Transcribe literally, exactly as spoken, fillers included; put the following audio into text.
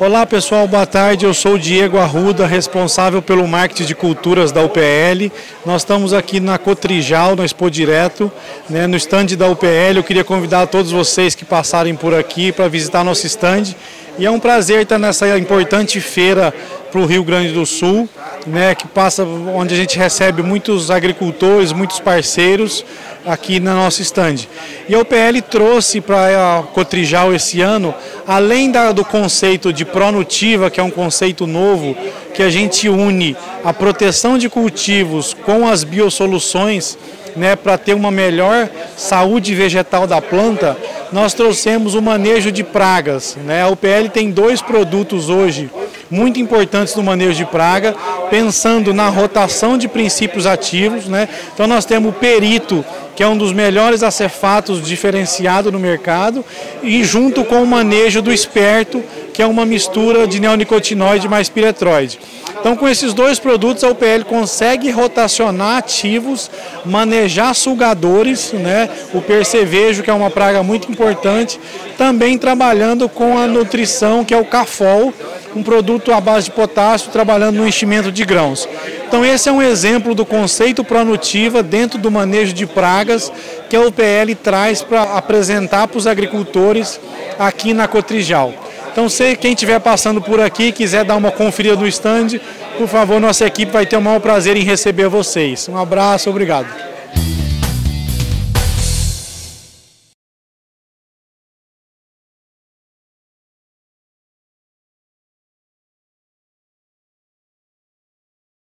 Olá pessoal, boa tarde, eu sou o Diego Arruda, responsável pelo marketing de culturas da U P L. Nós estamos aqui na Cotrijal, no Expo Direto, né, no stand da U P L. Eu queria convidar todos vocês que passarem por aqui para visitar nosso stand. E é um prazer estar nessa importante feira para o Rio Grande do Sul, né, que passa, onde a gente recebe muitos agricultores, muitos parceiros aqui na nossa stand. E a U P L trouxe para a Cotrijal esse ano, além da, do conceito de Pronutiva, que é um conceito novo, que a gente une a proteção de cultivos com as biosoluções, né, para ter uma melhor saúde vegetal da planta. Nós trouxemos o manejo de pragas, né? A U P L tem dois produtos hoje muito importantes no manejo de praga, pensando na rotação de princípios ativos, né? Então nós temos o Perito, que é um dos melhores acefatos diferenciado no mercado, e junto com o manejo do Esperto, que é uma mistura de neonicotinoide mais piretroide. Então, com esses dois produtos, a U P L consegue rotacionar ativos, manejar sugadores, né? O percevejo, que é uma praga muito importante, também trabalhando com a nutrição, que é o Cafol, um produto à base de potássio, trabalhando no enchimento de grãos. Então, esse é um exemplo do conceito Pronutiva dentro do manejo de pragas que a U P L traz para apresentar para os agricultores aqui na Cotrijal. Então, se quem estiver passando por aqui quiser dar uma conferida no stand, por favor, nossa equipe vai ter o maior prazer em receber vocês. Um abraço, obrigado.